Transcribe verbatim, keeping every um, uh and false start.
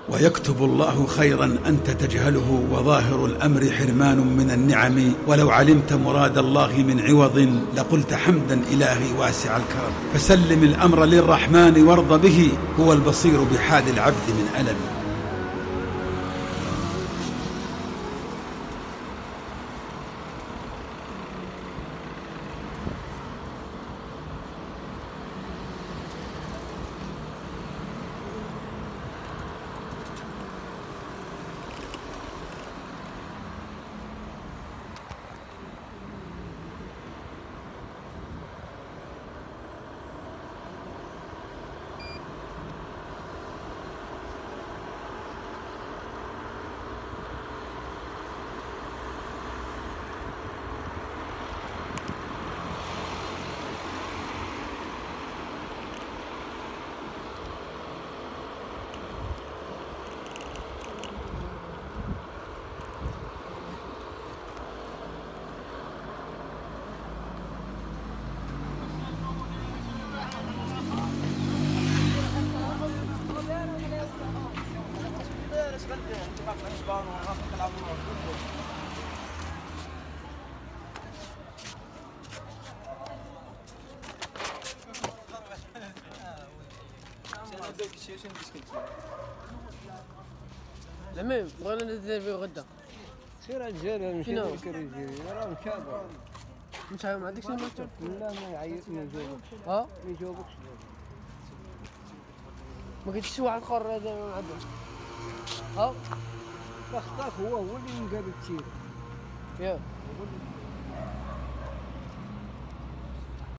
ويكتب الله خيرا أنت تجهله، وظاهر الأمر حرمان من النعم. ولو علمت مراد الله من عوض لقلت حمدا إلهي واسع الكرم. فسلم الأمر للرحمن وارض به، هو البصير بحال العبد من ألم. العميم بغينا ندير غدا. سير رجال نمشي نكري راه مشابه. مش ما عندكش المكتب؟ لا ما يعيط ما يجاوبك. اه؟ ما يجاوبكش. ما قلتش شي واحد اخر هذا ما عندهم. اه؟ خطاك هو هو اللي مقابل كثير. ياه.